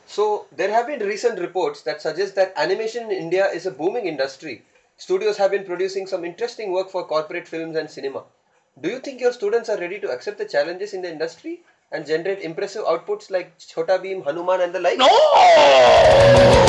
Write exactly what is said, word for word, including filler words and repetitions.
So there have been recent reports that suggest that animation in India is a booming industry. Studios have been producing some interesting work for corporate films and cinema. Do you think your students are ready to accept the challenges in the industry and generate impressive outputs like Chhota Bheem, Hanuman and the like? No!